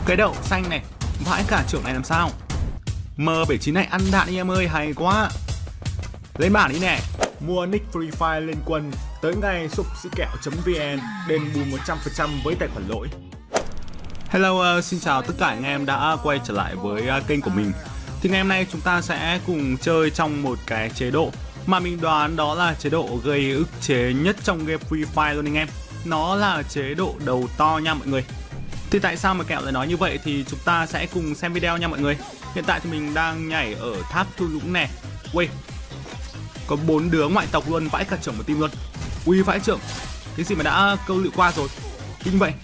Cái đậu xanh này, vãi cả trưởng này làm sao? M79 này ăn đạn đi em ơi, hay quá. Lên bảng đi nè. Mua nick Free Fire lên quân tới ngay shopsikeo.vn, đền bù 100% với tài khoản lỗi. Hello, xin chào tất cả anh em đã quay trở lại với kênh của mình. Thì ngày hôm nay chúng ta sẽ cùng chơi trong một cái chế độ mà mình đoán đó là chế độ gây ức chế nhất trong game Free Fire luôn anh em. Nó là chế độ đầu to nha mọi người. Thì tại sao mà Kẹo lại nói như vậy thì chúng ta sẽ cùng xem video nha mọi người. Hiện tại thì mình đang nhảy ở tháp thung lũng nè. Ui, có 4 đứa ngoại tộc luôn, vãi cả trưởng một team luôn. Ui vãi trưởng, cái gì mà đã câu lựu qua rồi. Kinh vậy.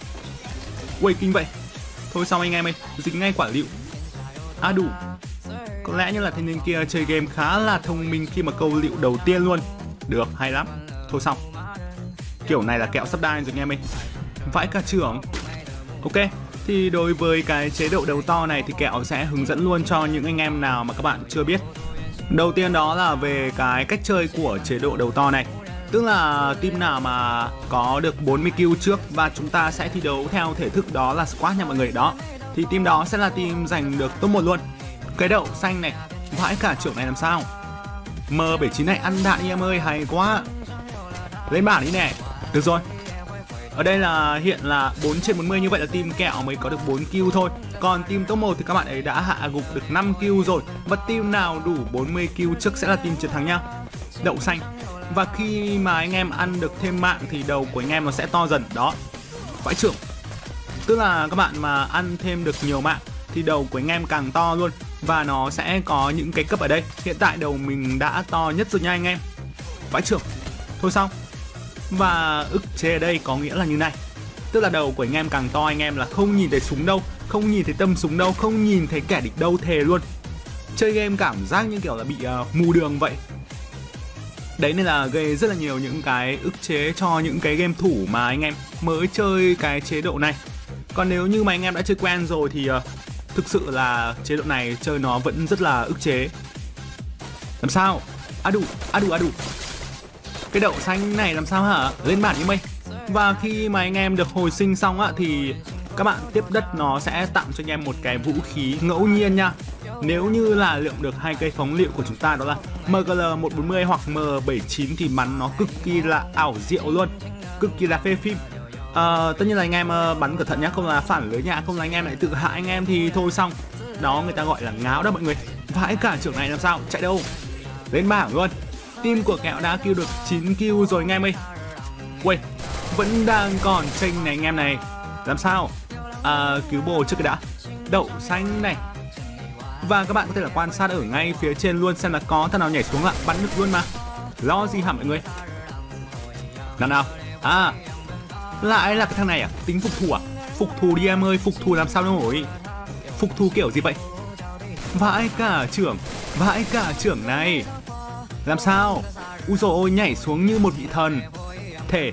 Ui kinh vậy. Thôi xong anh em ơi, dính ngay quả lựu. À đủ. Có lẽ như là thanh niên kia chơi game khá là thông minh khi mà câu lựu đầu tiên luôn. Được, hay lắm. Thôi xong. Kiểu này là Kẹo sắp đai rồi anh em ơi. Vãi cả trưởng. Ok, thì đối với cái chế độ đầu to này thì Kẹo sẽ hướng dẫn luôn cho những anh em nào mà các bạn chưa biết. Đầu tiên đó là về cái cách chơi của chế độ đầu to này. Tức là team nào mà có được 40 kill trước và chúng ta sẽ thi đấu theo thể thức đó là squad nha mọi người. Đó, thì team đó sẽ là team giành được top 1 luôn. Cái đậu xanh này, vãi cả trưởng này làm sao? M79 này ăn đạn đi em ơi, hay quá. Lên bảng đi nè. Được rồi. Ở đây là hiện là 4/40, như vậy là team Kẹo mới có được 4 kill thôi. Còn team top 1 thì các bạn ấy đã hạ gục được 5 kill rồi. Và team nào đủ 40 kill trước sẽ là team chiến thắng nhá. Đậu xanh. Và khi mà anh em ăn được thêm mạng thì đầu của anh em nó sẽ to dần. Đó, vãi trưởng. Tức là các bạn mà ăn thêm được nhiều mạng thì đầu của anh em càng to luôn. Và nó sẽ có những cái cấp ở đây. Hiện tại đầu mình đã to nhất rồi nha anh em. Vãi trưởng. Thôi xong. Và ức chế ở đây có nghĩa là như này. Tức là đầu của anh em càng to, anh em là không nhìn thấy súng đâu, không nhìn thấy tâm súng đâu, không nhìn thấy kẻ địch đâu, thề luôn. Chơi game cảm giác như kiểu là bị mù đường vậy. Đấy nên là gây rất là nhiều những cái ức chế cho những cái game thủ mà anh em mới chơi cái chế độ này. Còn nếu như mà anh em đã chơi quen rồi thì thực sự là chế độ này chơi nó vẫn rất là ức chế. Làm sao? À đủ. Cái đậu xanh này làm sao hả? Lên bảng đi mây. Và khi mà anh em được hồi sinh xong á thì các bạn tiếp đất nó sẽ tặng cho anh em một cái vũ khí ngẫu nhiên nha. Nếu như là lượng được 2 cây phóng lựu của chúng ta đó là MGL140 hoặc M79 thì bắn nó cực kỳ là ảo diệu luôn, cực kỳ là phê phim. Tất nhiên là anh em bắn cẩn thận nhá, không là phản lưới nhá, không là anh em lại tự hại anh em thì thôi xong. Đó người ta gọi là ngáo đó mọi người. Vãi cả trưởng này làm sao? Chạy đâu? Lên bảng luôn. Team của Kẹo đã kill được 9 kill rồi anh em ơi. Ui, vẫn đang còn chênh này anh em này. Làm sao? Cứu bồ trước cái đã. Đậu xanh này. Và các bạn có thể là quan sát ở ngay phía trên luôn xem là có thằng nào nhảy xuống ạ, bắn được luôn mà. Lo gì hả mọi người? Nào. À, lại là cái thằng này à? Tính phục thủ à? Phục thủ đi em ơi, phục thủ làm sao nổi. Phục thủ kiểu gì vậy? Vãi cả trưởng này. Làm sao? Úi dồi ôi, nhảy xuống như một vị thần. Thể,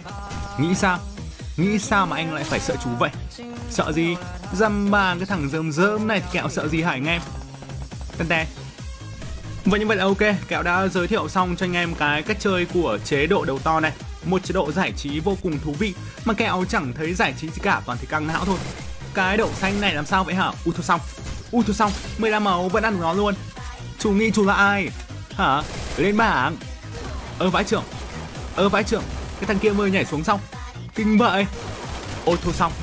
nghĩ sao mà anh lại phải sợ chú vậy? Sợ gì? Dăm ba cái thằng rơm này thì Kẹo sợ gì hả anh em? Tè. Và như vậy là ok, Kẹo đã giới thiệu xong cho anh em cái cách chơi của chế độ đầu to này. Một chế độ giải trí vô cùng thú vị mà Kẹo chẳng thấy giải trí gì cả, toàn thấy căng não thôi. Cái đậu xanh này làm sao vậy hả? Ui thôi xong, 15 máu vẫn ăn được nó luôn. Chú nghĩ chú là ai? Hả? Lên bảng. Vãi trưởng. Cái thằng kia mới nhảy xuống xong. Kinh vậy. Ôi thôi xong.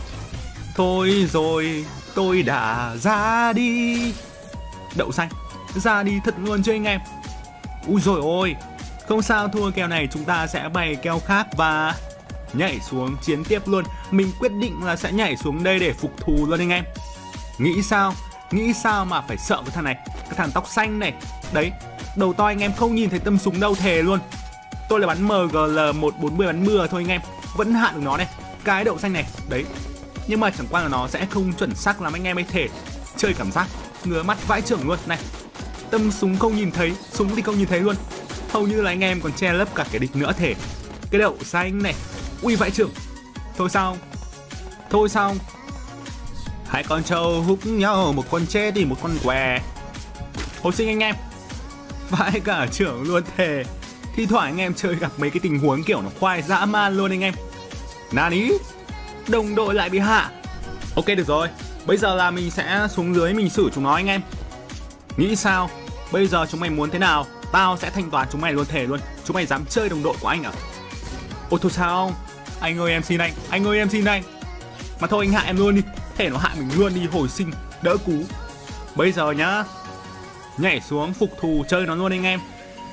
Thôi rồi, tôi đã ra đi. Đậu xanh, ra đi thật luôn chứ anh em. Ui dồi ôi. Không sao, thua kèo này chúng ta sẽ bày kèo khác và nhảy xuống chiến tiếp luôn. Mình quyết định là sẽ nhảy xuống đây để phục thù luôn anh em. Nghĩ sao mà phải sợ cái thằng này. Cái thằng tóc xanh này. Đấy, đầu to anh em không nhìn thấy tâm súng đâu, thề luôn. Tôi là bắn MGL140 bắn mưa thôi anh em, vẫn hạ được nó này. Cái đậu xanh này, đấy. Nhưng mà chẳng qua là nó sẽ không chuẩn xác lắm anh em ấy, thể chơi cảm giác ngứa mắt vãi trưởng luôn này. Tâm súng không nhìn thấy, súng thì không nhìn thấy luôn. Hầu như là anh em còn che lấp cả kẻ địch nữa thể. Cái đậu xanh này, ui vãi trưởng. Thôi xong. Hai con trâu húc nhau, một con chết thì một con què. Hồi sinh anh em. Vãi cả trưởng luôn thề. Thi thoảng anh em chơi gặp mấy cái tình huống kiểu nó khoai dã man luôn anh em. Nani? Đồng đội lại bị hạ. Ok được rồi. Bây giờ là mình sẽ xuống dưới mình xử chúng nó anh em. Nghĩ sao? Bây giờ chúng mày muốn thế nào? Tao sẽ thanh toán chúng mày luôn, thề luôn. Chúng mày dám chơi đồng đội của anh à? Ôi thôi sao? Anh ơi em xin anh ơi em xin anh. Mà thôi anh hại em luôn đi. Thể nó hại mình luôn đi, hồi sinh đỡ cú. Bây giờ nhá, nhảy xuống phục thù chơi nó luôn anh em.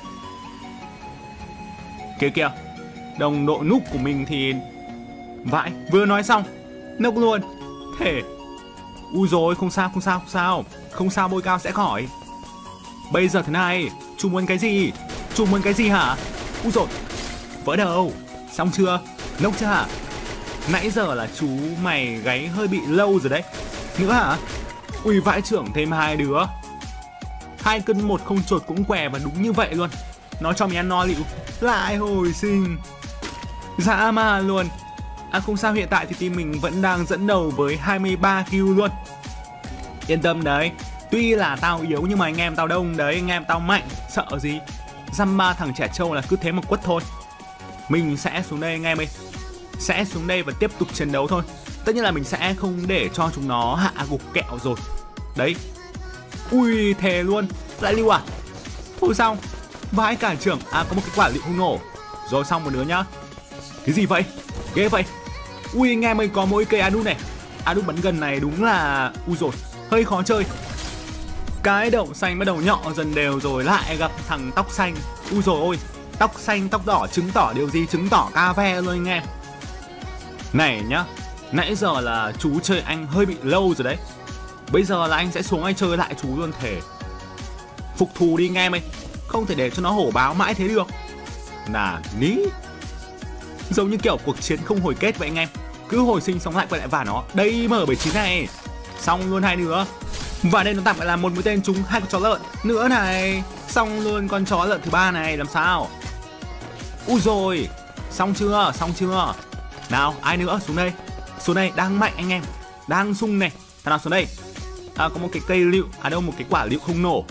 Kìa kìa, đồng đội núp của mình thì vãi, vừa nói xong nốc luôn. Thể. Ui rồi, không sao, bôi cao sẽ khỏi. Bây giờ thế này, chú muốn cái gì hả? Ui rồi, vỡ đầu. Xong chưa? Nốc chưa hả? Nãy giờ là chú mày gáy hơi bị lâu rồi đấy. Nữa hả? Ui vãi trưởng, thêm hai đứa. 2 cân 1 không chột cũng què, và đúng như vậy luôn. Nó cho mình ăn no lịu, lại hồi sinh. Dã man luôn. À không sao, hiện tại thì team mình vẫn đang dẫn đầu với 23 kill luôn. Yên tâm đấy, tuy là tao yếu nhưng mà anh em tao đông đấy, anh em tao mạnh, sợ gì. Dăm ba thằng trẻ trâu là cứ thế mà quất thôi. Mình sẽ xuống đây anh em ơi, sẽ xuống đây và tiếp tục chiến đấu thôi. Tất nhiên là mình sẽ không để cho chúng nó hạ gục kẹo rồi. Đấy. Ui thề luôn, lại lưu à? Thôi xong, vãi cả trưởng. À có một cái quả liệu không nổ. Rồi xong một đứa nhá. Cái gì vậy? Ghê vậy. Ui anh em ơi, có mỗi cây Adu này. Adu bắn gần này đúng là... Ui rồi, hơi khó chơi. Cái đậu xanh bắt đầu nhọ dần đều rồi, lại gặp thằng tóc xanh. Ui rồi ôi, tóc xanh tóc đỏ chứng tỏ điều gì? Chứng tỏ ca ve luôn anh em. Này nhá, nãy giờ là chú chơi anh hơi bị lâu rồi đấy. Bây giờ là anh sẽ xuống anh chơi lại chú luôn, thể. Phục thù đi anh em ơi, không thể để cho nó hổ báo mãi thế được. Nà ní. Giống như kiểu cuộc chiến không hồi kết vậy anh em. Cứ hồi sinh xong lại quay lại vả nó. Đây M79 này. Xong luôn hai đứa. Và đây nó tạm lại là một mũi tên trúng 2 con chó lợn nữa này. Xong luôn con chó lợn thứ ba này, làm sao? Ui rồi, xong chưa? Nào, ai nữa, xuống đây, đang mạnh anh em. Đang sung này, thằng nào xuống đây? À, có một cái cây lựu, à đâu, một cái quả lựu không nổ.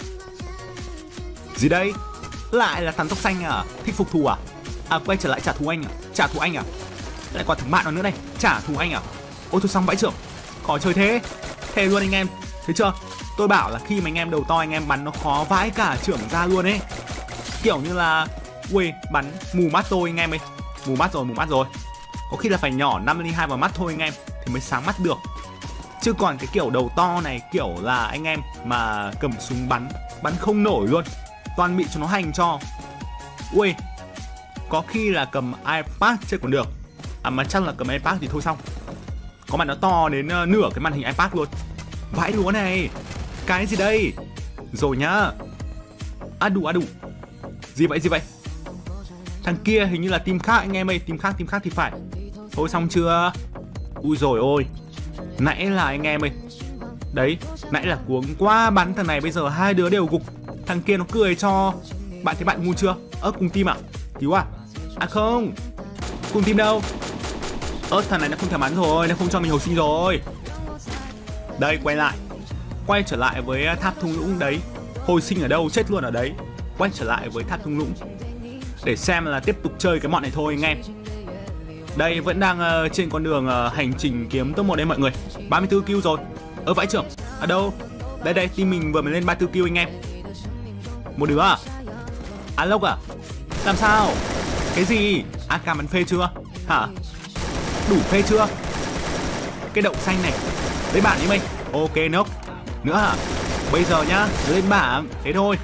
Gì đây? Lại là thằng tóc xanh à? Thích phục thù à? À, quay trở lại trả thù anh à? Lại còn thằng bạn nó nữa đây, trả thù anh à? Ôi thôi xong vãi trưởng, khó chơi thế. Thề luôn anh em, thấy chưa? Tôi bảo là khi mà anh em đầu to anh em bắn nó khó vãi cả trưởng ra luôn ấy. Kiểu như là, ui, bắn mù mắt tôi anh em ơi. Mù mắt rồi. Có khi là phải nhỏ 502 vào mắt thôi anh em thì mới sáng mắt được. Chứ còn cái kiểu đầu to này, kiểu là anh em mà cầm súng bắn không nổi luôn. Toàn bị cho nó hành cho. Ui, có khi là cầm iPad chơi còn được. À mà chắc là cầm iPad thì thôi xong. Có mặt nó to đến nửa cái màn hình iPad luôn. Vãi đúa này. Cái gì đây? Rồi nhá. À đủ. Gì vậy? Thằng kia hình như là team khác anh em ơi. Team khác thì phải. Thôi xong chưa? Ui rồi ôi, nãy là anh em ơi. Đấy, nãy là cuống quá, bắn thằng này bây giờ hai đứa đều gục. Thằng kia nó cười cho. Bạn thấy bạn ngu chưa? Cùng team à? Cứu à? À không, cùng team đâu? Thằng này nó không thèm bắn rồi, nó không cho mình hồi sinh rồi. Đây, quay trở lại với tháp thung lũng đấy. Hồi sinh ở đâu, chết luôn ở đấy. Quay trở lại với tháp thung lũng để xem là tiếp tục chơi cái bọn này thôi anh em. Đây vẫn đang trên con đường hành trình kiếm top 1 đấy mọi người. 34 kill rồi. Vãi trưởng. À đâu? Đây team mình vừa mới lên 34 kill anh em. Một đứa à? À Lốc à? Làm sao? Cái gì? AK bắn phê chưa? Hả? Đủ phê chưa? Cái đậu xanh này lấy bảng đi mày. Ok nốc. Nữa hả? Bây giờ nhá, lên bảng. Thế thôi.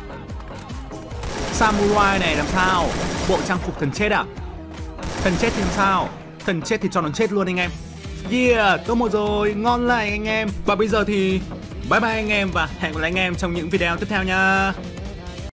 Samurai này làm sao? Bộ trang phục thần chết à? Thần chết thì làm sao? Thần chết thì cho nó chết luôn anh em. Yeah, top 1 rồi, ngon lành anh em. Và bây giờ thì bye bye anh em và hẹn gặp lại anh em trong những video tiếp theo nha.